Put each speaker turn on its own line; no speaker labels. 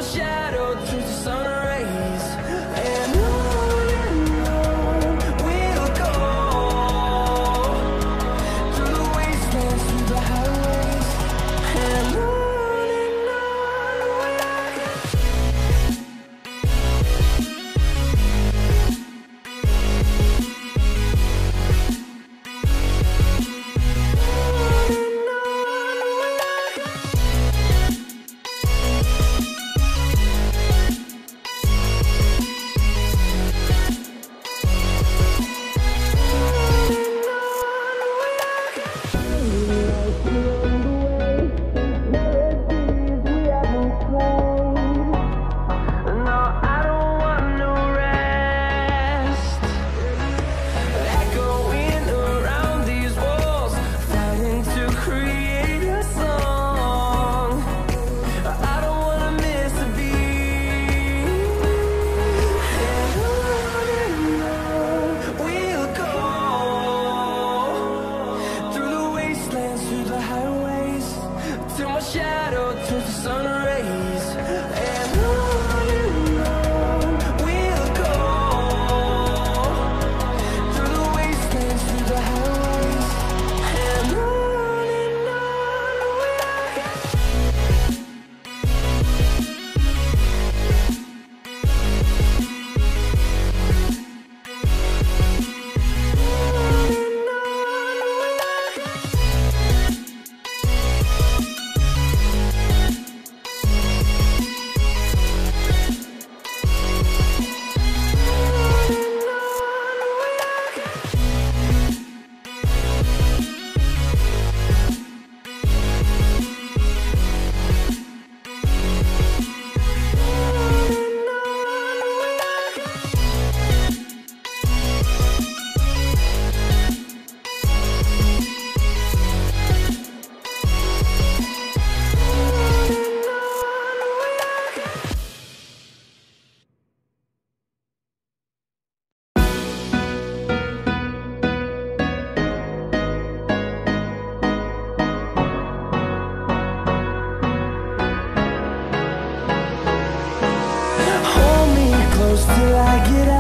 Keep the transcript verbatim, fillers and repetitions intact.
shadow turns to sun rays, and on and on we'll go, through the wastelands, through the highways, and on and on we'll go. Shadow turns to sun rays, and on and on we'll go, through the wastelands, through the highways, and on and on we'll go. Till I get out.